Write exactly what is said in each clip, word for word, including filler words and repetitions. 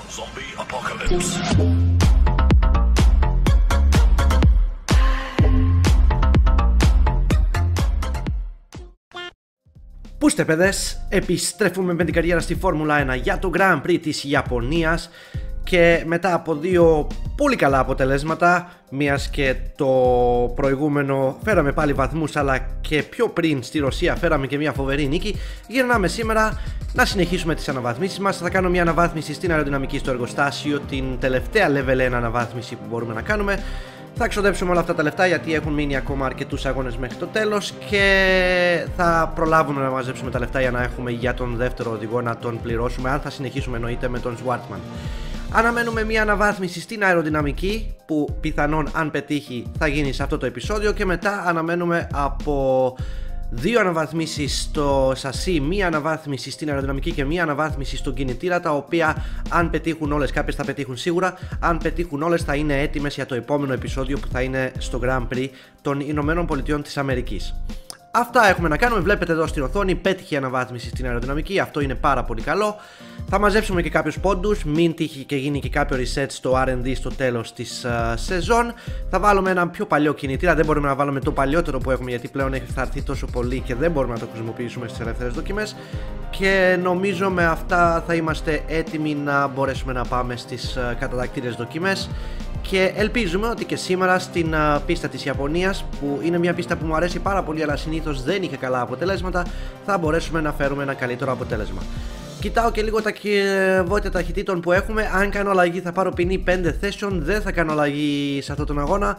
Zombie apocalypse. Πούστε παιδες, επιστρέφουμε με την καριέρα στη Φόρμουλα ένα για το Grand Prix της Ιαπωνίας και μετά από δύο πολύ καλά αποτελέσματα, μιας και το προηγούμενο φέραμε πάλι βαθμούς, αλλά και πιο πριν στη Ρωσία φέραμε και μια φοβερή νίκη, γυρνάμε σήμερα να συνεχίσουμε τις αναβαθμίσεις μας. Θα κάνω μια αναβάθμιση στην αεροδυναμική στο εργοστάσιο, την τελευταία level ένα αναβάθμιση που μπορούμε να κάνουμε. Θα ξοδέψουμε όλα αυτά τα λεφτά γιατί έχουν μείνει ακόμα αρκετούς αγώνες μέχρι το τέλος και θα προλάβουμε να μαζέψουμε τα λεφτά για να έχουμε για τον δεύτερο οδηγό να τον πληρώσουμε, αν θα συνεχίσουμε εννοείται με τον Schwartzman. Αναμένουμε μια αναβάθμιση στην αεροδυναμική που πιθανόν αν πετύχει θα γίνει σε αυτό το επεισόδιο και μετά αναμένουμε από δύο αναβαθμίσεις στο σασί, μία αναβάθμιση στην αεροδυναμική και μία αναβάθμιση στον κινητήρα, τα οποία αν πετύχουν όλες, κάποιες θα πετύχουν σίγουρα, αν πετύχουν όλες θα είναι έτοιμες για το επόμενο επεισόδιο που θα είναι στο Grand Prix των Ηνωμένων Πολιτειών της Αμερικής. Αυτά έχουμε να κάνουμε, βλέπετε εδώ στην οθόνη, πέτυχε η αναβάθμιση στην αεροδυναμική, αυτό είναι πάρα πολύ καλό. Θα μαζέψουμε και κάποιους πόντους, μην τύχει και γίνει και κάποιο reset στο αρ εν ντι στο τέλος της uh, σεζόν. Θα βάλουμε έναν πιο παλιό κινητήρα, δεν μπορούμε να βάλουμε το παλιότερο που έχουμε γιατί πλέον έχει φθαρθεί τόσο πολύ και δεν μπορούμε να το χρησιμοποιήσουμε στις ελεύθερες δοκιμές. Και νομίζω με αυτά θα είμαστε έτοιμοι να μπορέσουμε να πάμε στις uh, κατατακτήρες δοκιμές. Και ελπίζουμε ότι και σήμερα στην uh, πίστα της Ιαπωνίας, που είναι μια πίστα που μου αρέσει πάρα πολύ αλλά συνήθως δεν είχε καλά αποτελέσματα, θα μπορέσουμε να φέρουμε ένα καλύτερο αποτέλεσμα. Κοιτάω και λίγο τα κυβότια ταχυτήτων που έχουμε. Αν κάνω αλλαγή θα πάρω ποινή πέντε θέσεων. Δεν θα κάνω αλλαγή σε αυτόν τον αγώνα,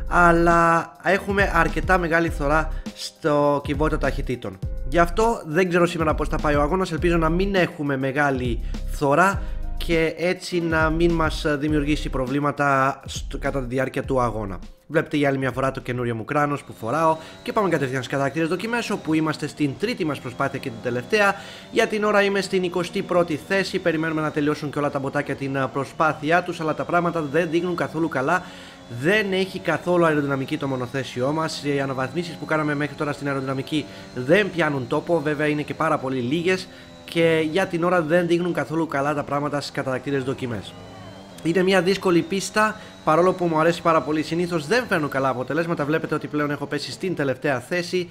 αλλά έχουμε αρκετά μεγάλη φθορά στο κυβότιο ταχυτήτων. Γι' αυτό δεν ξέρω σήμερα πώς θα πάει ο αγώνας. Ελπίζω να μην έχουμε μεγάλη φθορά και έτσι να μην μας δημιουργήσει προβλήματα στο, κατά τη διάρκεια του αγώνα. Βλέπετε για άλλη μια φορά το καινούριο μου κράνος που φοράω και πάμε κατευθείαν στις κατακτήρες δοκιμές, όπου είμαστε στην τρίτη μας προσπάθεια και την τελευταία. Για την ώρα είμαι στην εικοστή πρώτη θέση, περιμένουμε να τελειώσουν και όλα τα μποτάκια την προσπάθειά τους, αλλά τα πράγματα δεν δείχνουν καθόλου καλά. Δεν έχει καθόλου αεροδυναμική το μονοθέσιό μας. Οι αναβαθμίσεις που κάναμε μέχρι τώρα στην αεροδυναμική δεν πιάνουν τόπο, βέβαια είναι και πάρα πολύ λίγες και για την ώρα δεν δείχνουν καθόλου καλά τα πράγματα στις κατακτήρες δοκιμές. Είναι μια δύσκολη πίστα, παρόλο που μου αρέσει πάρα πολύ. Συνήθως δεν φέρνω καλά αποτελέσματα. Βλέπετε ότι πλέον έχω πέσει στην τελευταία θέση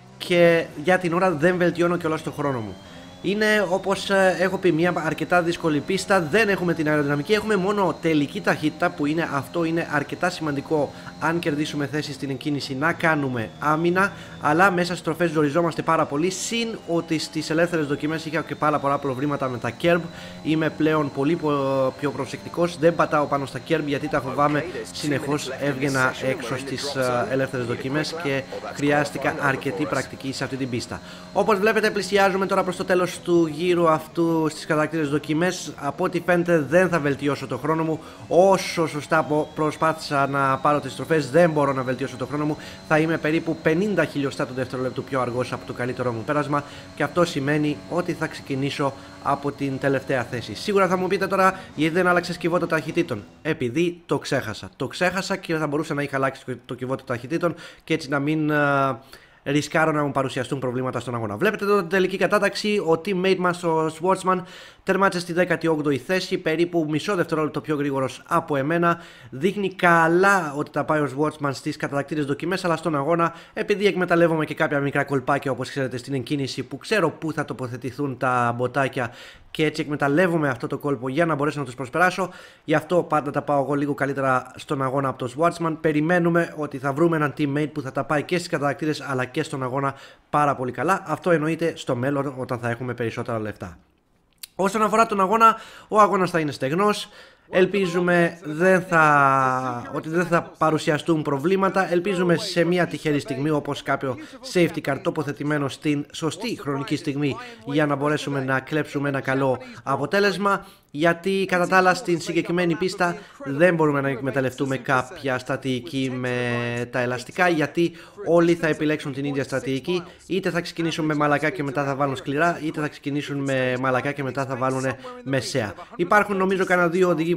και για την ώρα δεν βελτιώνω κιόλας το χρόνο μου. Είναι, όπως έχω πει, μια αρκετά δύσκολη πίστα. Δεν έχουμε την αεροδυναμική, έχουμε μόνο τελική ταχύτητα, που είναι, αυτό είναι αρκετά σημαντικό αν κερδίσουμε θέση στην εκκίνηση να κάνουμε άμυνα, αλλά μέσα στις τροφές ζοριζόμαστε πάρα πολύ, συν ότι στις ελεύθερες δοκιμές είχα και πάρα πολλά προβλήματα με τα κέρμπ. Είμαι πλέον πολύ πιο προσεκτικός, δεν πατάω πάνω στα κέρμπ γιατί τα φοβάμαι, συνεχώς έβγαινα έξω στις ελεύθερες δοκιμές και χρειάστηκα αρκετή πρακτική σε αυτή την πίστα. Όπως βλέπετε πλησιάζουμε τώρα προς το τέλος του γύρου αυτού στις κατακτήρες δοκιμές. Από ό,τι φαίνεται δεν θα βελτιώσω το χρόνο μου. Όσο σωστά προσπάθησα να πάρω τις τροφές, δεν μπορώ να βελτιώσω το χρόνο μου. Θα είμαι περίπου πενήντα χιλιοστά του δευτερολέπτου πιο αργός από το καλύτερό μου πέρασμα και αυτό σημαίνει ότι θα ξεκινήσω από την τελευταία θέση. Σίγουρα θα μου πείτε τώρα γιατί δεν άλλαξες κυβότιο ταχυτήτων. Επειδή το ξέχασα. Το ξέχασα και θα μπορούσα να είχα αλλάξει το κυβότιο ταχυτήτων και έτσι να μην uh, ρισκάρω να μου παρουσιαστούν προβλήματα στον αγώνα. Βλέπετε εδώ την τελική κατάταξη. Ο teammate μας, ο Schwartzman, τερμάτισε στη δέκατη όγδοη θέση, περίπου μισό δευτερόλεπτο πιο γρήγορος από εμένα. Δείχνει καλά ότι τα πάει ο Schwartzman στις κατατακτήρες δοκιμές, αλλά στον αγώνα, επειδή εκμεταλλεύομαι και κάποια μικρά κολπάκια, όπως ξέρετε, στην εκκίνηση, που ξέρω πού θα τοποθετηθούν τα μποτάκια και έτσι εκμεταλλεύομαι αυτό το κόλπο για να μπορέσω να τους προσπεράσω. Γι' αυτό πάντα τα πάω εγώ λίγο καλύτερα στον αγώνα από τον Schwartzman. Περιμένουμε ότι θα βρούμε έναν teammate που θα τα πάει και στις κατατακτήρες αλλά και στον αγώνα πάρα πολύ καλά. Αυτό εννοείται στο μέλλον όταν θα έχουμε περισσότερα λεφτά. Όσον αφορά τον αγώνα, ο αγώνας θα είναι στεγνός. Ελπίζουμε δεν θα... ότι δεν θα παρουσιαστούν προβλήματα. Ελπίζουμε σε μια τυχερή στιγμή, όπως κάποιο safety car τοποθετημένο στην σωστή χρονική στιγμή, για να μπορέσουμε να κλέψουμε ένα καλό αποτέλεσμα. Γιατί κατά τα άλλα στην συγκεκριμένη πίστα δεν μπορούμε να εκμεταλλευτούμε κάποια στρατηγική με τα ελαστικά, γιατί όλοι θα επιλέξουν την ίδια στρατηγική. Είτε θα ξεκινήσουν με μαλακά και μετά θα βάλουν σκληρά, είτε θα ξεκινήσουν με μαλακά και μετά θα βάλουν μεσαία. Υπάρχουν νομίζω κανένα δύο οδηγοί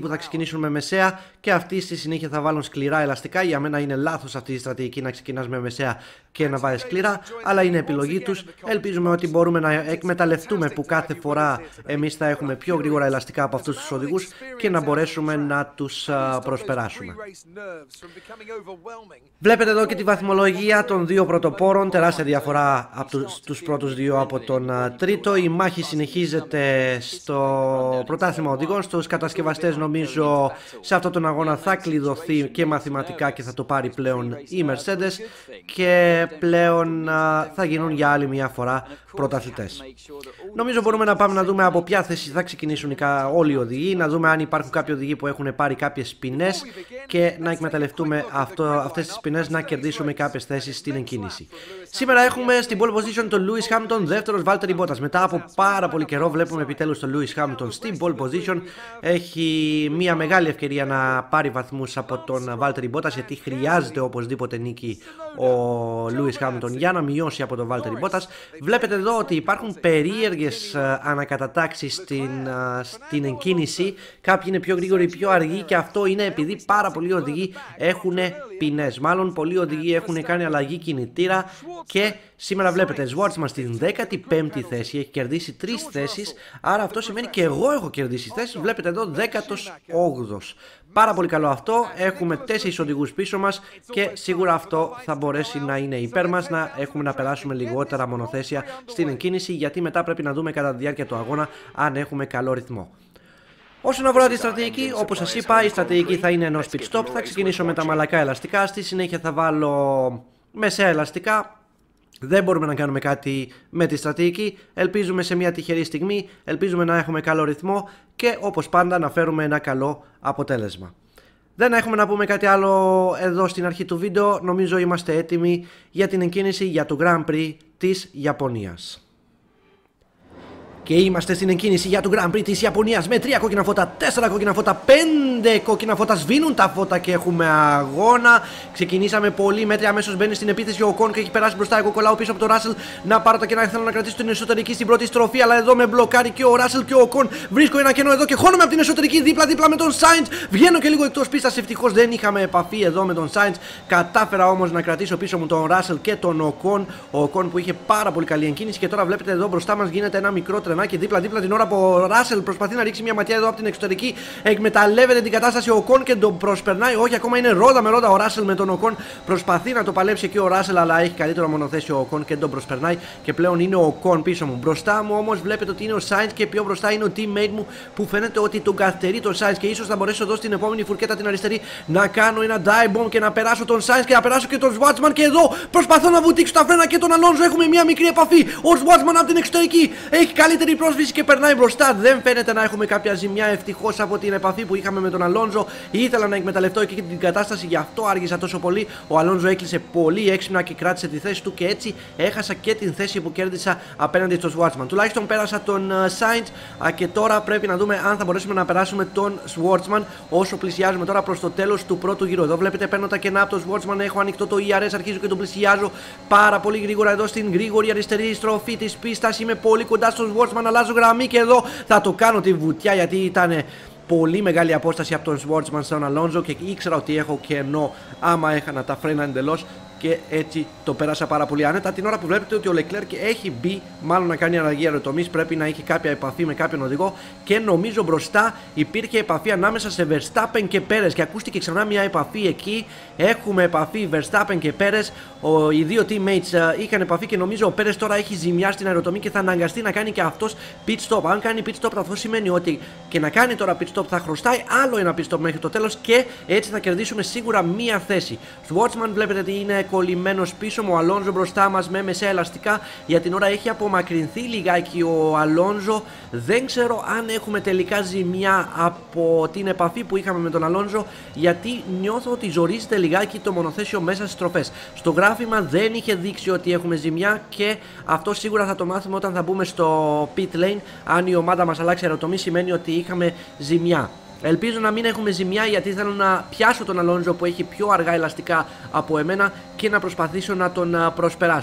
που θα ξεκινήσουν με μεσαία και αυτοί στη συνέχεια θα βάλουν σκληρά ελαστικά. Για μένα είναι λάθος αυτή η στρατηγική να ξεκινάς με μεσαία και να βάζεις σκληρά, αλλά είναι επιλογή τους. Ελπίζουμε ότι μπορούμε να εκμεταλλευτούμε που κάθε φορά εμείς θα έχουμε πιο γρήγορα ελαστικά από αυτούς τους οδηγούς και να μπορέσουμε να τους α, προσπεράσουμε. Βλέπετε εδώ και τη βαθμολογία των δύο πρωτοπόρων, τεράστια διαφορά από τους, τους πρώτους δύο από τον α, τρίτο. Η μάχη συνεχίζεται στο πρωτάθλημα οδηγών. Στους κατασκευαστές νομίζω σε αυτόν τον αγώνα θα κλειδωθεί και μαθηματικά και θα το πάρει πλέον η Mercedes και πλέον α, θα γίνουν για άλλη μια φορά πρωταθλητές. Νομίζω μπορούμε να πάμε να δούμε από ποια θέση θα ξεκινήσουν όλοι οι οδηγοί, να δούμε αν υπάρχουν κάποιοι οδηγοί που έχουν πάρει κάποιες ποινές και να εκμεταλλευτούμε αυτό, αυτές τις ποινές να κερδίσουμε κάποιες θέσεις στην εκκίνηση. Σήμερα έχουμε στην pole position τον Lewis Hamilton, δεύτερος Valtteri Bottas. Μετά από πάρα πολύ καιρό βλέπουμε επιτέλους τον Lewis Hamilton στην pole position. Έχει μια μεγάλη ευκαιρία να πάρει βαθμούς από τον Valtteri Bottas, γιατί χρειάζεται οπωσδήποτε νίκη ο Lewis Hamilton για να μειώσει από τον Valtteri Bottas. Βλέπετε εδώ ότι υπάρχουν περίεργες ανακατατάξεις στην, στην εκκίνηση. Κάποιοι είναι πιο γρήγοροι, πιο αργοί και αυτό είναι επειδή πάρα πολλοί οδηγοί έχουν ποινές. Μάλλον πολλοί οδηγοί έχουν κάνει αλλαγή κινητήρα και σήμερα βλέπετε Schwartzman στην δέκατη πέμπτη θέση, έχει κερδίσει τρεις θέσεις, άρα αυτό σημαίνει και εγώ έχω κερδίσει θέσεις. Βλέπετε εδώ δέκατος όγδοος. Πάρα πολύ καλό αυτό, έχουμε τέσσερις οδηγούς πίσω μας και σίγουρα αυτό θα μπορέσει να είναι υπέρ μας, να έχουμε να περάσουμε λιγότερα μονοθέσια στην εκκίνηση, γιατί μετά πρέπει να δούμε κατά τη διάρκεια του αγώνα αν έχουμε καλό ρυθμό. Όσον αφορά τη στρατηγική, όπως σας είπα, η στρατηγική θα είναι ενός pit stop. Θα ξεκινήσω με τα μαλακά ελαστικά, στη συνέχεια θα βάλω μεσαία ελαστικά. Δεν μπορούμε να κάνουμε κάτι με τη στρατηγική. Ελπίζουμε σε μια τυχερή στιγμή, ελπίζουμε να έχουμε καλό ρυθμό και όπως πάντα να φέρουμε ένα καλό αποτέλεσμα. Δεν έχουμε να πούμε κάτι άλλο εδώ στην αρχή του βίντεο. Νομίζω είμαστε έτοιμοι για την εκκίνηση για το Grand Prix της Ιαπωνίας. Και είμαστε στην εκκίνηση για το Grand Prix της Ιαπωνίας με τρία κόκκινα φώτα, τέσσερα κόκκινα φώτα, πέντε κόκκινα φώτα, σβήνουν τα φώτα και έχουμε αγώνα. Ξεκινήσαμε πολύ μέτρια, αμέσως μπαίνει στην επίθεση ο Ocon και έχει περάσει μπροστά. Εγώ κολλάω πίσω από τον Russell να πάρω τα κενά. Θέλω να κρατήσω την εσωτερική στην πρώτη στροφή, αλλά εδώ με μπλοκάρει και ο Russell και ο Ocon. Βρίσκω ένα κενό εδώ και χώνομαι από την εσωτερική δίπλα-δίπλα με τον Sainz. Βγαίνω και λίγο εκτός πίστας. Ευτυχώς δεν είχαμε επαφή εδώ με τον Sainz. Κατάφερα όμως να κρατήσω πίσω μου τον Russell και τον Ocon. Ο Ocon που είχε πάρα πολύ καλή εκκίνηση και τώρα βλέπετε εδώ μπροστά μας γίνεται ένα μικρό και δίπλα-δίπλα την ώρα που ο Ράσελ προσπαθεί να ρίξει μια ματιά εδώ από την εξωτερική. Εκμεταλλεύεται την κατάσταση ο Ocon και τον προσπερνάει. Όχι, ακόμα είναι ρόδα με ρόδα ο Ράσελ με τον Ocon. Προσπαθεί να το παλέψει εκεί ο Ράσελ, αλλά έχει καλύτερο μονοθέσιο ο Ocon και τον προσπερνάει. Και πλέον είναι ο Ocon πίσω μου. Μπροστά μου όμως βλέπετε ότι είναι ο Sainz και πιο μπροστά είναι ο teammate μου που φαίνεται ότι τον καθυστερεί τον Sainz. Και ίσως θα μπορέσω εδώ στην επόμενη φουρκέτα την αριστερή να κάνω ένα dive bomb και να περάσω τον Sainz και να περάσω και τον Schwartzman. Και εδώ προσπαθώ να βουτήξω τα φρένα και τον Alonso. Έχουμε μια μικρή επαφή. Ο Schwartzman από την εξωτερική έχει καλύτερη πρόσβηση και περνάει μπροστά. Δεν φαίνεται να έχουμε κάποια ζημιά ευτυχώς από την επαφή που είχαμε με τον Αλόνζο. Ήθελα να εκμεταλλευτώ εκεί την κατάσταση, γι' αυτό άργησα τόσο πολύ. Ο Αλόνζο έκλεισε πολύ έξυπνα και κράτησε τη θέση του και έτσι έχασα και την θέση που κέρδισα απέναντι στο Schwartzman. Τουλάχιστον πέρασα τον Sainz και τώρα πρέπει να δούμε αν θα μπορέσουμε να περάσουμε τον Schwartzman όσο πλησιάζουμε τώρα προς το τέλος του πρώτου γύρου. Εδώ βλέπετε παίρνω τα κενά από τον Schwartzman, έχω ανοιχτό το ι αρ ες, αρχίζω και τον πλησιάζω πάρα πολύ γρήγορα εδώ στην γρήγορη αριστερή στροφή της πίστας. Είμαι πολύ κοντά στον Schwartzman, αλλάζω γραμμή και εδώ θα το κάνω τη βουτιά γιατί ήταν πολύ μεγάλη απόσταση από τον Schwartzman στον Αλόνζο και ήξερα ότι έχω κενό άμα έχανα τα φρένα εντελώς και έτσι το πέρασα πάρα πολύ άνετα. Την ώρα που βλέπετε ότι ο Leclerc έχει μπει, μάλλον να κάνει αλλαγή αεροτομής, πρέπει να έχει κάποια επαφή με κάποιον οδηγό και νομίζω μπροστά υπήρχε επαφή ανάμεσα σε Verstappen και Perez και ακούστηκε ξανά μια επαφή εκεί. Έχουμε επαφή Verstappen και Perez. Ο, οι δύο teammates uh, είχαν επαφή και νομίζω ο Perez τώρα έχει ζημιά στην αεροτομή και θα αναγκαστεί να κάνει και αυτός pit stop. Αν κάνει pit stop, αυτό σημαίνει ότι και να κάνει τώρα pit stop θα χρωστάει άλλο ένα pit stop μέχρι το τέλος και έτσι θα κερδίσουμε σίγουρα μία θέση. Schwartzman βλέπετε ότι είναι κολλημένος πίσω μου, ο Αλόνζο μπροστά μας με μεσαία ελαστικά. Για την ώρα έχει απομακρυνθεί λιγάκι ο Αλόνζο. Δεν ξέρω αν έχουμε τελικά ζημιά από την επαφή που είχαμε με τον Αλόνζο, γιατί νιώθω ότι ζορίζεται λιγάκι το μονοθέσιο μέσα στις στροφές. Στο γράφημα δεν είχε δείξει ότι έχουμε ζημιά και αυτό σίγουρα θα το μάθουμε όταν θα μπούμε στο pit lane. Αν η ομάδα μας αλλάξει αεροτομή σημαίνει ότι είχαμε ζημιά. Ελπίζω να μην έχουμε ζημιά γιατί θέλω να πιάσω τον Αλόνζο που έχει πιο αργά ελαστικά από εμένα και να προσπαθήσω να τον προσπεράσω.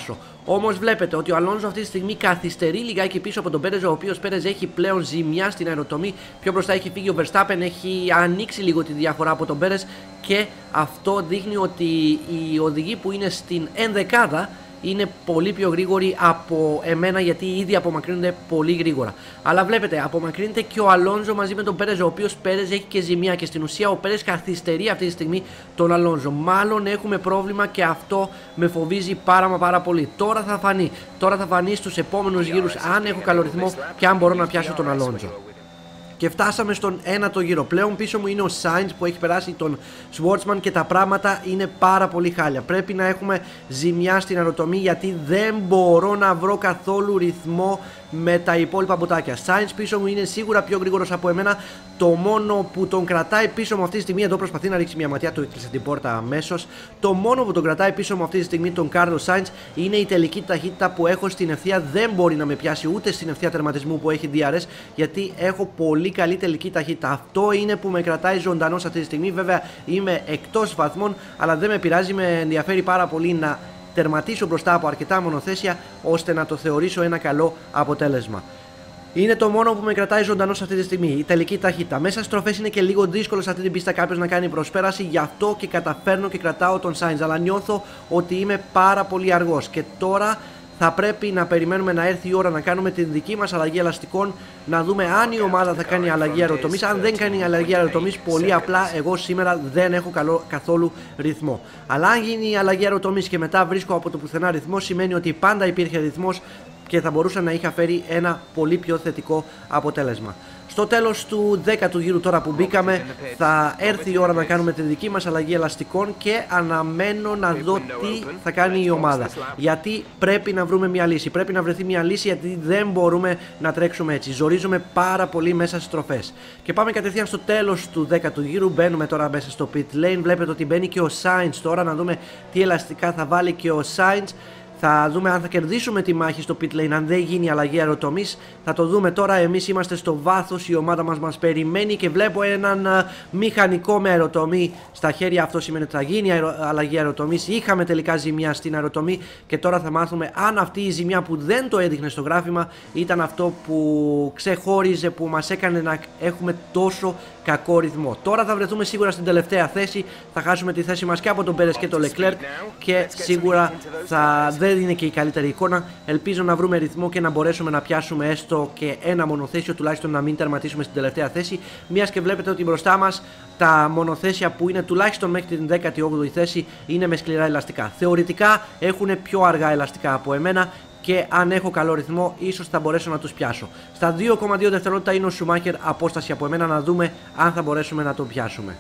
Όμως βλέπετε ότι ο Αλόνζο αυτή τη στιγμή καθυστερεί λιγάκι πίσω από τον Πέρες, ο οποίος Πέρες έχει πλέον ζημιά στην αεροτομή. Πιο μπροστά έχει φύγει ο Verstappen, έχει ανοίξει λίγο τη διαφορά από τον Πέρες και αυτό δείχνει ότι οι οδηγοί που είναι στην ενδεκάδα είναι πολύ πιο γρήγοροι από εμένα, γιατί ήδη απομακρύνονται πολύ γρήγορα. Αλλά βλέπετε, απομακρύνεται και ο Αλόνζο μαζί με τον Πέρες, ο οποίος Πέρες έχει και ζημιά και στην ουσία ο Πέρες καθυστερεί αυτή τη στιγμή τον Αλόνζο. Μάλλον έχουμε πρόβλημα και αυτό με φοβίζει πάρα μα πάρα πολύ. Τώρα θα φανεί, τώρα θα φανεί στους επόμενους γύρους αν έχω καλό ρυθμό και αν μπορώ να πιάσω τον Αλόνζο. Και φτάσαμε στον ένατο γύρο. Πλέον πίσω μου είναι ο Sainz που έχει περάσει τον Schwartzman και τα πράγματα είναι πάρα πολύ χάλια. Πρέπει να έχουμε ζημιά στην αεροτομή, γιατί δεν μπορώ να βρω καθόλου ρυθμό με τα υπόλοιπα μποτάκια. Sainz πίσω μου είναι σίγουρα πιο γρήγορος από εμένα. Το μόνο που τον κρατάει πίσω μου αυτή τη στιγμή, εδώ προσπαθεί να ρίξει μια ματιά, του έκλεισε την πόρτα αμέσως. Το μόνο που τον κρατάει πίσω μου αυτή τη στιγμή τον Carlos Sainz είναι η τελική ταχύτητα που έχω στην ευθεία. Δεν μπορεί να με πιάσει ούτε στην ευθεία τερματισμού που έχει ντι αρ ες, γιατί έχω πολύ καλή τελική ταχύτητα. Αυτό είναι που με κρατάει ζωντανός αυτή τη στιγμή. Βέβαια είμαι εκτός βαθμών, αλλά δεν με πειράζει, με ενδιαφέρει πάρα πολύ να τερματίσω μπροστά από αρκετά μονοθέσια ώστε να το θεωρήσω ένα καλό αποτέλεσμα. Είναι το μόνο που με κρατάει ζωντανός αυτή τη στιγμή, η τελική ταχύτητα. Μέσα στις στροφές είναι και λίγο δύσκολο σε αυτή την πίστα κάποιος να κάνει προσπέραση, γι' αυτό και καταφέρνω και κρατάω τον Sainz. Αλλά νιώθω ότι είμαι πάρα πολύ αργός και τώρα θα πρέπει να περιμένουμε να έρθει η ώρα να κάνουμε την δική μας αλλαγή ελαστικών, να δούμε αν η ομάδα θα κάνει αλλαγή αεροτομής. Αν δεν κάνει αλλαγή αεροτομής, πολύ απλά εγώ σήμερα δεν έχω καλό, καθόλου ρυθμό. Αλλά αν γίνει η αλλαγή αεροτομής και μετά βρίσκω από το πουθενά ρυθμό, σημαίνει ότι πάντα υπήρχε ρυθμός και θα μπορούσα να είχα φέρει ένα πολύ πιο θετικό αποτέλεσμα. Στο τέλος του δέκατου γύρου τώρα που μπήκαμε, θα έρθει η ώρα να κάνουμε τη δική μας αλλαγή ελαστικών και αναμένω να δω τι θα κάνει η ομάδα. Γιατί πρέπει να βρούμε μια λύση, πρέπει να βρεθεί μια λύση, γιατί δεν μπορούμε να τρέξουμε έτσι. Ζορίζουμε πάρα πολύ μέσα στις στροφές. Και πάμε κατευθείαν στο τέλος του δέκατου γύρου, μπαίνουμε τώρα μέσα στο pit lane, βλέπετε ότι μπαίνει και ο Sainz τώρα, να δούμε τι ελαστικά θα βάλει και ο Sainz. Θα δούμε αν θα κερδίσουμε τη μάχη στο pit lane, αν δεν γίνει αλλαγή αεροτομής. Θα το δούμε τώρα. Εμείς είμαστε στο βάθος, η ομάδα μας μας περιμένει και βλέπω έναν uh, μηχανικό με αεροτομή στα χέρια. Αυτό σημαίνει ότι θα γίνει αερο... αλλαγή αεροτομής. Είχαμε τελικά ζημιά στην αεροτομή και τώρα θα μάθουμε αν αυτή η ζημιά που δεν το έδειχνε στο γράφημα ήταν αυτό που ξεχώριζε, που μας έκανε να έχουμε τόσο κακό ρυθμό. Τώρα θα βρεθούμε σίγουρα στην τελευταία θέση. Θα χάσουμε τη θέση μας και από τον Πέρες και τον Leclerc και σίγουρα θα δεν είναι και η καλύτερη εικόνα. Ελπίζω να βρούμε ρυθμό και να μπορέσουμε να πιάσουμε έστω και ένα μονοθέσιο, τουλάχιστον να μην τερματίσουμε στην τελευταία θέση. Μιας και βλέπετε ότι μπροστά μας τα μονοθέσια που είναι τουλάχιστον μέχρι την δέκατη όγδοη θέση είναι με σκληρά ελαστικά. Θεωρητικά έχουν πιο αργά ελαστικά από εμένα και αν έχω καλό ρυθμό ίσως θα μπορέσω να τους πιάσω. Στα δύο κόμμα δύο δευτερόλεπτα είναι ο Schumacher απόσταση από εμένα, να δούμε αν θα μπορέσουμε να τον πιάσουμε.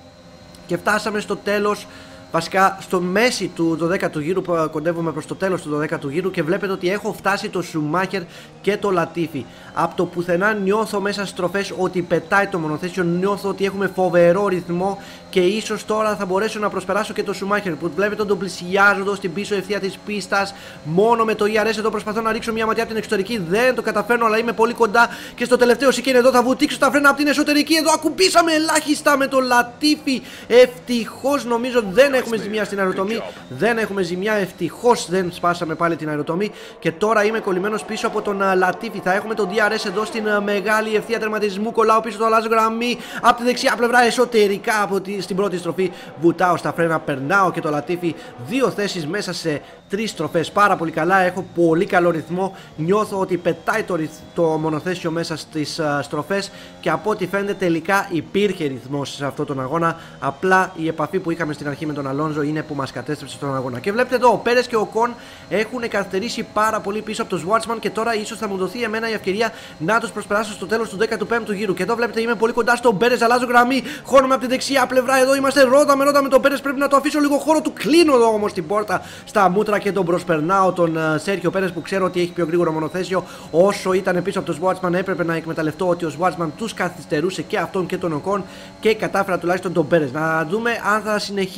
Και φτάσαμε στο τέλος. Βασικά στο μέση του δωδέκατου γύρου, που κοντεύουμε προς το τέλος του δωδέκατου γύρου, και βλέπετε ότι έχω φτάσει το Schumacher και το Latifi. Από το πουθενά νιώθω μέσα στις στροφές ότι πετάει το μονοθέσιο, νιώθω ότι έχουμε φοβερό ρυθμό και ίσως τώρα θα μπορέσω να προσπεράσω και το Schumacher, που βλέπετε τον πλησιάζω εδώ στην πίσω ευθεία της πίστας. Μόνο με το ι αρ ες εδώ προσπαθώ να ρίξω μια ματιά από την εξωτερική, δεν το καταφέρνω, αλλά είμαι πολύ κοντά και στο τελευταίο σικέν εδώ θα βουτήξω τα φρένα από την εσωτερική. Εδώ ακουμπήσαμε ελάχιστα με το Latifi. Ευτυχώς νομίζω δεν έχουμε ζημιά στην αεροτομή. Δεν έχουμε ζημιά, ευτυχώς δεν σπάσαμε πάλι την αεροτομή. Και τώρα είμαι κολλημένος πίσω από τον Latifi. Θα έχουμε τον ντι αρ ες εδώ στην μεγάλη ευθεία τερματισμού. Κολλάω πίσω, το αλλάζω γραμμή από τη δεξιά πλευρά εσωτερικά από τη, στην πρώτη στροφή. Βουτάω στα φρένα, περνάω και το Latifi. Δύο θέσεις μέσα σε τρεις στροφές. Πάρα πολύ καλά. Έχω πολύ καλό ρυθμό. Νιώθω ότι πετάει το, το μονοθέσιο μέσα στις uh, στροφές. Και από ό,τι φαίνεται τελικά υπήρχε ρυθμός σε αυτόν τον αγώνα. Απλά η επαφή που είχαμε στην αρχή με τον Αλόνζο είναι που μας κατέστρεψε στον αγώνα. Και βλέπετε εδώ, ο Πέρες και ο Κον έχουν καθυστερήσει πάρα πολύ πίσω από τον Schwartzman και τώρα ίσως θα μου δοθεί εμένα η ευκαιρία να τους προσπεράσω στο τέλος του δέκατου πέμπτου γύρου. Και εδώ βλέπετε είμαι πολύ κοντά στον Πέρες, αλλάζω γραμμή, χώνομαι από τη δεξιά πλευρά. Εδώ είμαστε ρότα με ρότα με τον Πέρες. Πρέπει να το αφήσω λίγο χώρο του. Κλείνω εδώ όμως την πόρτα στα μούτρα και τον προσπερνάω τον Σέρχιο Πέρες, που ξέρω ότι έχει πιο γρήγορο μονοθέσιο. Όσο ήταν πίσω από τον Schwartzman, έπρεπε να εκμεταλλευτώ ότι ο Schwartzman τους καθυστερούσε και αυτόν και τον Οκόν και κατάφερα τουλάχιστον τον Πέρες. Να δούμε αν θα συνεχίσει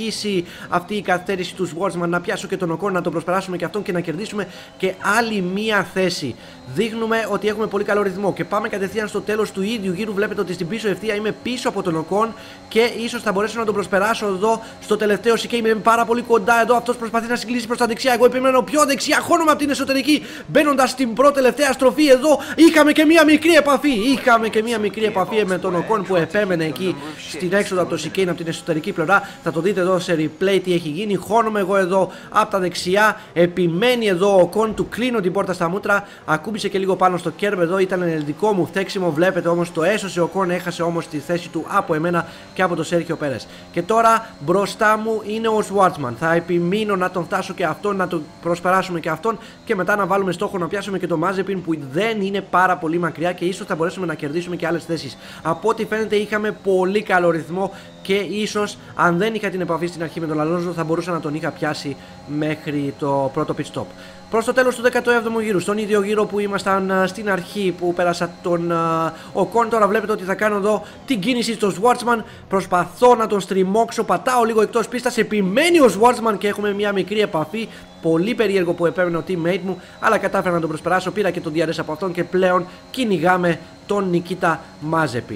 υπάρχει αυτή η καθυστέρηση του Schwartzman, να πιάσω και τον Ocon, να τον προσπεράσουμε και αυτόν και να κερδίσουμε και άλλη μία θέση. Δείχνουμε ότι έχουμε πολύ καλό ρυθμό και πάμε κατευθείαν στο τέλος του ίδιου γύρου. Βλέπετε ότι στην πίσω ευθεία είμαι πίσω από τον Ocon και ίσως θα μπορέσω να τον προσπεράσω εδώ στο τελευταίο σικέ. Είμαι πάρα πολύ κοντά εδώ. Αυτός προσπαθεί να συγκλήσει προς τα δεξιά. Εγώ επιμένω πιο δεξιά. Χώνομαι από την εσωτερική. Μπαίνοντας στην πρώτη τελευταία στροφή εδώ, είχαμε και μία μικρή επαφή. Είχαμε και μία μικρή επαφή με τον Ocon που επέμενε εκεί στην έξοδο από το σικέιν από την εσωτερική πλευρά. Θα το δείτε εδώ σε replay τι έχει γίνει. Χώνομαι εγώ εδώ από τα δεξιά. Επιμένει εδώ ο Ocon, του κλείνω την πόρτα στα μούτρα. Ακούμπησε και λίγο πάνω στο κέρβ εδώ. Ήταν δικό μου φταίξιμο. Βλέπετε όμως το έσωσε ο Ocon. Έχασε όμως τη θέση του από εμένα και από τον Σέρχιο Πέρες. Και τώρα μπροστά μου είναι ο Schwartzman. Θα επιμείνω να τον φτάσω και αυτόν, να τον προσπεράσουμε και αυτόν και μετά να βάλουμε στόχο να πιάσουμε και το Mazepin που δεν είναι πάρα πολύ μακριά και ίσως θα μπορέσουμε να κερδίσουμε και άλλες θέσεις. Από ό,τι φαίνεται είχαμε πολύ καλό ρυθμό και ίσως αν δεν είχα την επαφή στην αρχή με τον Αλόνσο θα μπορούσα να τον είχα πιάσει μέχρι το πρώτο pit stop. Προς το τέλος του δέκατου έβδομου γύρου, στον ίδιο γύρο που ήμασταν στην αρχή που πέρασα τον uh, Ocon, τώρα βλέπετε ότι θα κάνω εδώ την κίνηση στο Schwartzman. Προσπαθώ να τον στριμώξω, πατάω λίγο εκτός πίστας, επιμένει ο Schwartzman και έχουμε μια μικρή επαφή. Πολύ περίεργο που επέμενε ο teammate μου, αλλά κατάφερα να τον προσπεράσω, πήρα και τον ντι αρ ες από αυτόν και πλέον κυνηγάμε τον Νικίτα Mazepin.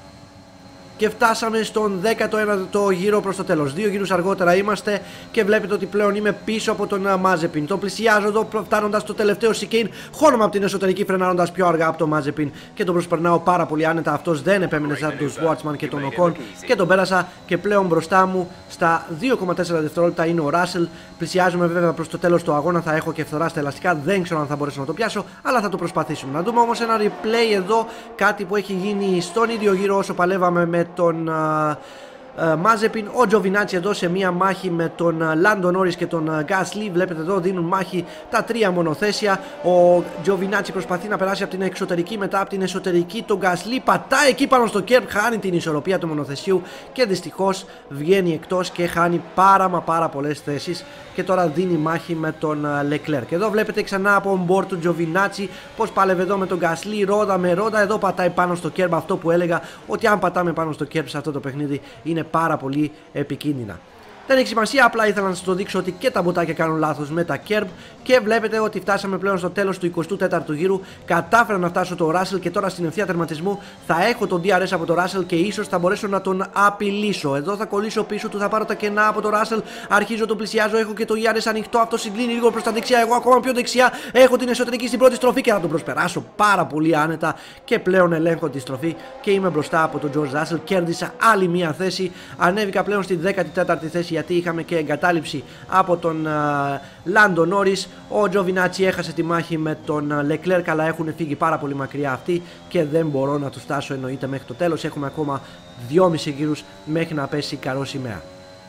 Και φτάσαμε στον δέκατο ένατο γύρο προς το τέλος. Δύο γύρους αργότερα είμαστε και βλέπετε ότι πλέον είμαι πίσω από τον Mazepin. Τον πλησιάζω εδώ φτάνοντας στο τελευταίο σικέιν. Χώνομαι από την εσωτερική φρενάροντας πιο αργά από τον Mazepin και τον προσπερνάω πάρα πολύ άνετα. Αυτός δεν επέμεινε σαν τον Schwartzman και τον Ocon και τον πέρασα και πλέον μπροστά μου στα δύο κόμμα τέσσερα δευτερόλεπτα είναι ο Russell. Πλησιάζουμε βέβαια προς το τέλος του αγώνα. Θα έχω και φθορά στα ελαστικά. Δεν ξέρω αν θα μπορέσω να το πιάσω, αλλά θα το προσπαθήσουμε. Να δούμε όμως ένα replay εδώ. Κάτι που έχει γίνει στον ίδιο γύρο όσο παλεύαμε με τον uh, uh, Mazepin. Ο Τζοβινάτσι εδώ σε μία μάχη με τον Lando Norris και τον Gasly. Βλέπετε εδώ δίνουν μάχη τα τρία μονοθέσια. Ο Τζοβινάτσι προσπαθεί να περάσει από την εξωτερική, μετά από την εσωτερική τον Gasly πατάει εκεί πάνω στο κέρπ, χάνει την ισορροπία του μονοθεσιού και δυστυχώς βγαίνει εκτός και χάνει πάρα μα πάρα πολλές θέσεις και τώρα δίνει μάχη με τον Leclerc. Και εδώ βλέπετε ξανά από board του Τζοβινάτσι πως πάλευε εδώ με τον Gasly, ρόδα με ρόδα. Εδώ πατάει πάνω στο κέρπ, αυτό που έλεγα ότι αν πατάμε πάνω στο κέρπ σε αυτό το παιχνίδι είναι πάρα πολύ επικίνδυνα. Δεν έχει σημασία, απλά ήθελα να σας το δείξω ότι και τα μποτάκια κάνουν λάθος με τα κέρμπ και βλέπετε ότι φτάσαμε πλέον στο τέλος του εικοστού τέταρτου γύρου. Κατάφερα να φτάσω το Russell και τώρα στην ευθεία τερματισμού θα έχω τον ντι αρ ες από το Russell και ίσως θα μπορέσω να τον απειλήσω. Εδώ θα κολλήσω πίσω του, θα πάρω τα κενά από το Russell. Αρχίζω, τον πλησιάζω, έχω και το ι αρ ες ανοιχτό. Αυτό συγκλίνει λίγο προς τα δεξιά. Εγώ ακόμα πιο δεξιά. Έχω την εσωτερική στην πρώτη στροφή και θα τον προσπεράσω πάρα πολύ άνετα και πλέον ελέγχω τη στροφή και είμαι μπροστά από τον George Russell. Κέρδισα άλλη μία θέση. Ανέβηκα πλέον στη δέκατη τέταρτη θέση γιατί είχαμε και εγκατάλειψη από τον uh, Lando Norris. Ο Τζοβινάτσι έχασε τη μάχη με τον uh, Leclerc, αλλά έχουν φύγει πάρα πολύ μακριά αυτοί και δεν μπορώ να τους φτάσω εννοείται μέχρι το τέλος. Έχουμε ακόμα δυόμισι γύρους μέχρι να πέσει καρό σημαία.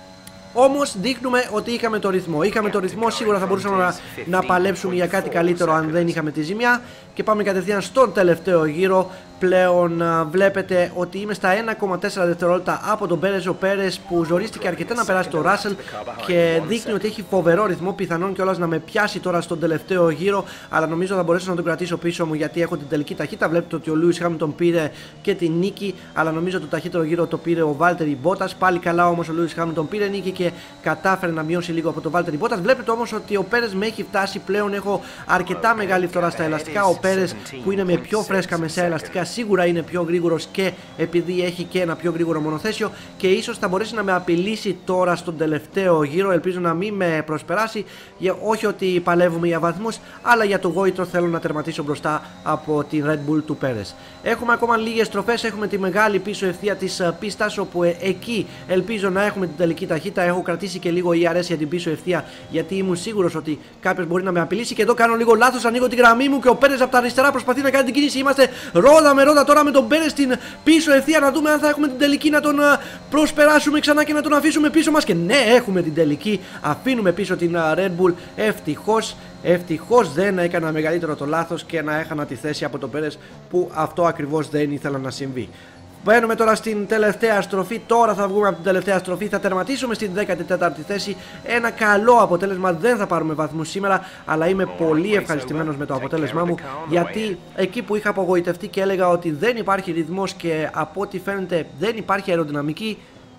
Όμως δείχνουμε ότι είχαμε το ρυθμό. Είχαμε το ρυθμό, σίγουρα θα μπορούσαμε να, να παλέψουμε για κάτι καλύτερο αν δεν είχαμε τη ζημιά. Και πάμε κατευθείαν στον τελευταίο γύρο. Πλέον α, βλέπετε ότι είμαι στα ένα κόμμα τέσσερα δευτερόλεπτα από τον Πέρες. Ο Πέρες που ζορίστηκε αρκετά να περάσει το Russell και δείχνει ότι έχει φοβερό ρυθμό. Πιθανόν κιόλας να με πιάσει τώρα στον τελευταίο γύρο. Αλλά νομίζω θα μπορέσω να τον κρατήσω πίσω μου γιατί έχω την τελική ταχύτητα. Βλέπετε ότι ο Lewis Hamilton πήρε και την νίκη. Αλλά νομίζω το ταχύτερο γύρο το πήρε ο Valtteri Bottas. Πάλι καλά όμως ο Lewis Hamilton πήρε νίκη και κατάφερε να μειώσει λίγο από τον Valtteri Bottas. Βλέπετε όμως ότι ο Πέρες με έχει φτάσει πλέον. Έχω αρκετά μεγάλη φθορά στα ελαστικά. Ο Πέρες που είναι με πιο φρέσκα μεσαία ελαστικά σίγουρα είναι πιο γρήγορος και επειδή έχει και ένα πιο γρήγορο μονοθέσιο και ίσως θα μπορέσει να με απειλήσει τώρα στον τελευταίο γύρο. Ελπίζω να μην με προσπεράσει, για, όχι ότι παλεύουμε για βαθμούς, αλλά για το γόητρο θέλω να τερματίσω μπροστά από την Red Bull του Πέρες. Έχουμε ακόμα λίγες στροφές, έχουμε τη μεγάλη πίσω ευθεία της πίστας όπου ε, εκεί ελπίζω να έχουμε την τελική ταχύτητα. Έχω κρατήσει και λίγο ι αρ ες για την πίσω ευθεία γιατί ήμουν σίγουρος ότι κάποιος μπορεί να με απειλήσει και εδώ κάνω λίγο λάθος, ανοίγω τη γραμμή μου και ο Πέρες από τα αριστερά προσπαθεί να κάνει την κίνηση. Είμαστε ρόδα με ρόδα τώρα με τον Πέρες στην πίσω ευθεία, να δούμε αν θα έχουμε την τελική να τον προσπεράσουμε ξανά και να τον αφήσουμε πίσω μας. Και ναι, έχουμε την τελική, αφήνουμε πίσω την Red Bull. Ευτυχώς, ευτυχώς δεν έκανα μεγαλύτερο το λάθος και να έχανα τη θέση από τον Πέρες που αυτό ακριβώς δεν ήθελα να συμβεί. Μπαίνουμε τώρα στην τελευταία στροφή. Τώρα θα βγούμε από την τελευταία στροφή. Θα τερματίσουμε στην δέκατη τέταρτη θέση. Ένα καλό αποτέλεσμα. Δεν θα πάρουμε βαθμούς σήμερα, αλλά είμαι πολύ ευχαριστημένος με το αποτέλεσμά μου. Γιατί εκεί που είχα απογοητευτεί και έλεγα ότι δεν υπάρχει ρυθμός και από ό,τι φαίνεται δεν υπάρχει αεροδυναμική,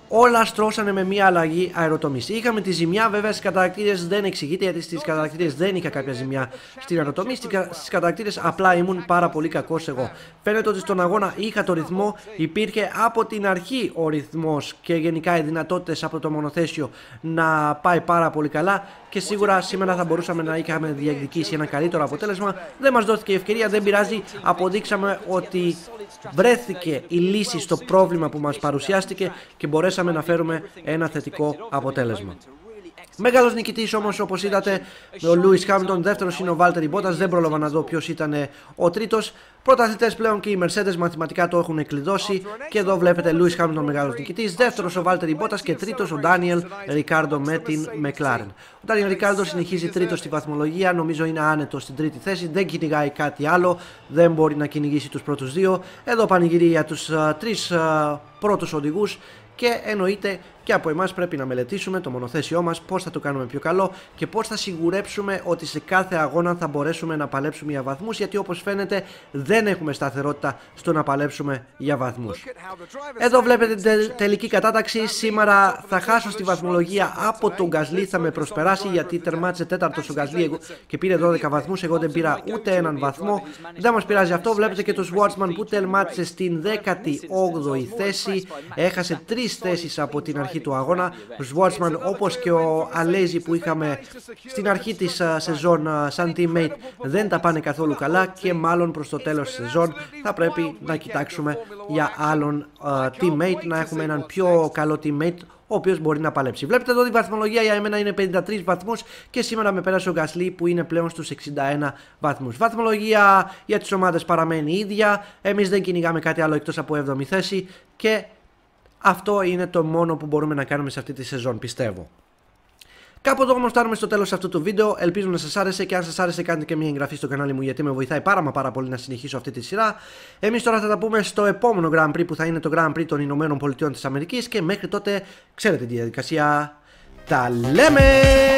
όλα στρώσανε με μια αλλαγή αεροτομής. Είχαμε τη ζημιά, βέβαια στις καταρακτήρες δεν εξηγείται, γιατί στις καταρακτήρες δεν είχα κάποια ζημιά στην αεροτομή. Στις καταρακτήρες απλά ήμουν πάρα πολύ κακός εγώ. Φαίνεται ότι στον αγώνα είχα το ρυθμό, υπήρχε από την αρχή ο ρυθμός και γενικά οι δυνατότητες από το μονοθέσιο να πάει πάρα πολύ καλά. Και σίγουρα σήμερα θα μπορούσαμε να είχαμε διεκδικήσει ένα καλύτερο αποτέλεσμα. Δεν μας δόθηκε η ευκαιρία, δεν πειράζει. Αποδείξαμε ότι βρέθηκε η λύση στο πρόβλημα που μας παρουσιάστηκε και μπορέσαμε να φέρουμε ένα θετικό αποτέλεσμα. Μεγάλος νικητής όμως, όπως είδατε, με ο Λούις Χάμιλτον, δεύτερος είναι ο Βάλτερι Μπότας, δεν πρόλαβα να δω ποιος ήταν ο τρίτος. Πρωταθλητές πλέον και οι Mercedes μαθηματικά το έχουν εκκλειδώσει και εδώ βλέπετε Λούις Χάμιλτον μεγάλος νικητής, δεύτερος ο Βάλτερι Μπότας και τρίτος ο Ντάνιελ Ρικάρντο με την McLaren. Ο Ντάνιελ Ρικάρντο συνεχίζει τρίτος στη βαθμολογία, νομίζω είναι άνετος στην τρίτη θέση, δεν κυνηγάει κάτι άλλο, δεν μπορεί να κυνηγήσει τους πρώτους δύο. Εδώ πανηγυρεί για τους uh, τρεις uh, πρώτους οδηγούς. Και εννοείται και από εμάς πρέπει να μελετήσουμε το μονοθέσιό μας, πώς θα το κάνουμε πιο καλό και πώς θα σιγουρέψουμε ότι σε κάθε αγώνα θα μπορέσουμε να παλέψουμε για βαθμούς, γιατί όπως φαίνεται δεν έχουμε σταθερότητα στο να παλέψουμε για βαθμούς. Εδώ βλέπετε την τελική κατάταξη. Σήμερα θα χάσω στη βαθμολογία από τον Γκασλί, θα με προσπεράσει γιατί τερμάτισε τέταρτος ο Γκασλί και πήρε δώδεκα βαθμούς, εγώ δεν πήρα ούτε έναν βαθμό. Δεν μας πειράζει αυτό, βλέπετε και το Σβόρτσμαν που τερμάτισε στην δέκατη όγδοη θέση, έχασε τρεις θέσεις από την αρχή του αγώνα. Ο Σβόρτσμαν, όπως και ο Αλέζι που είχαμε στην αρχή της uh, σεζόν uh, σαν teammate, δεν τα πάνε καθόλου καλά και μάλλον προς το τέλος της σεζόν θα πρέπει να κοιτάξουμε για άλλον uh, teammate, να έχουμε έναν πιο καλό teammate ο οποίος μπορεί να παλέψει. Βλέπετε εδώ τη βαθμολογία για εμένα είναι πενήντα τρεις βαθμούς και σήμερα με πέρασε ο Γκασλί που είναι πλέον στους εξήντα ένα βαθμούς. Βαθμολογία για τις ομάδες παραμένει ίδια, εμείς δεν κυνηγάμε κάτι άλλο εκτός από έβδομη θέση και αυτό είναι το μόνο που μπορούμε να κάνουμε σε αυτή τη σεζόν, πιστεύω. Κάπου εδώ όμως φτάνουμε στο τέλος αυτού του βίντεο. Ελπίζω να σας άρεσε και αν σας άρεσε κάντε και μια εγγραφή στο κανάλι μου, γιατί με βοηθάει πάρα μα πάρα πολύ να συνεχίσω αυτή τη σειρά. Εμείς τώρα θα τα πούμε στο επόμενο Grand Prix που θα είναι το Grand Prix των Ηνωμένων Πολιτειών της Αμερικής και μέχρι τότε ξέρετε τη διαδικασία. Τα λέμε!